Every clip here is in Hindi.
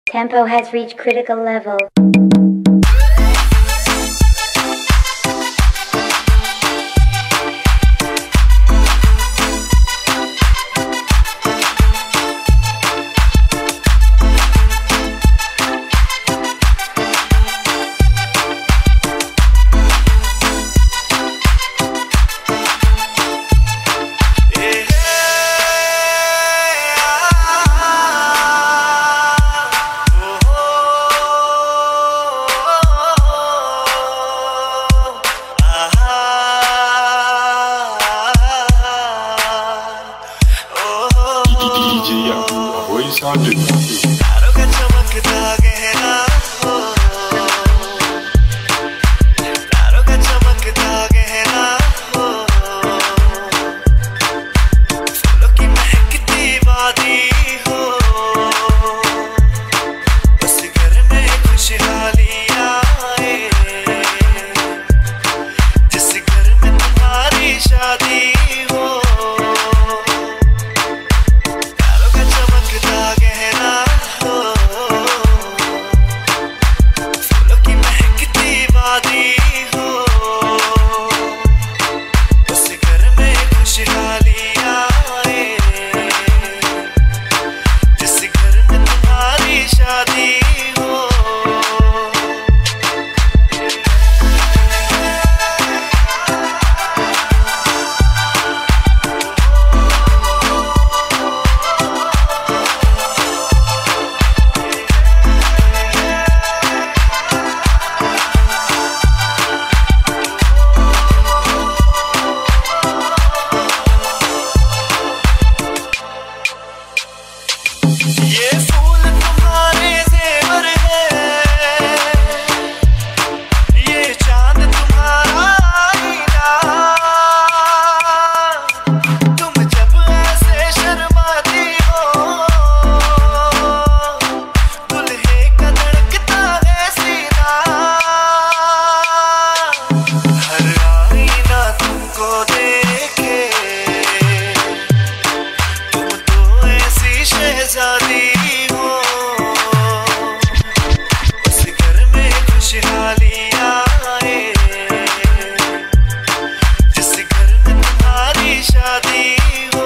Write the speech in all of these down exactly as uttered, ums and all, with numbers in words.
Tempo has reached critical level. तारों का चमकता गहरा हो, तारों का चमकता गहरा हो, फूलों की महकती वादी हो, उस घर में खुशहाली आए, जिस घर में तुम्हारी शादी हो। ये फूल तुम्हारे जेवर है, ये चांद तुम्हारा आईना, तुम जब ऐसे शर्माती हो, दुल्हे का धड़कता है सीना, हर आईना तुमको देखे, तुम तो ऐसी शहजादी हो, उस घर में खुशहाली आए, जिस घर में तुम्हारी शादी हो।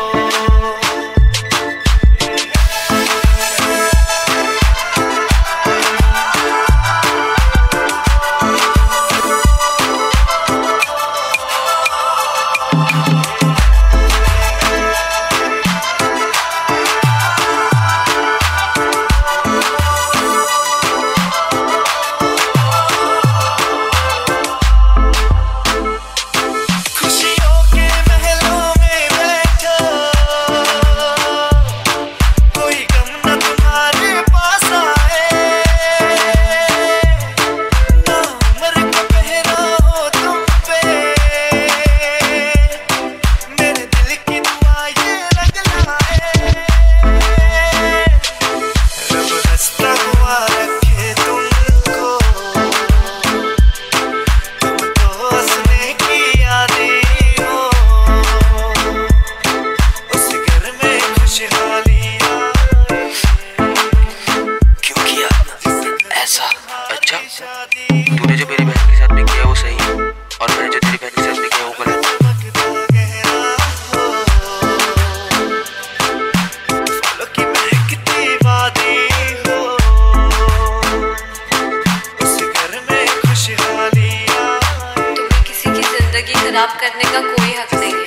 अच्छा, तूने जो मेरी बहन के साथ में किया वो सही है, और मैंने जो तेरी बहन के साथ में किया वो गलत। तुम्हें किसी की जिंदगी खराब करने का कोई हक नहीं।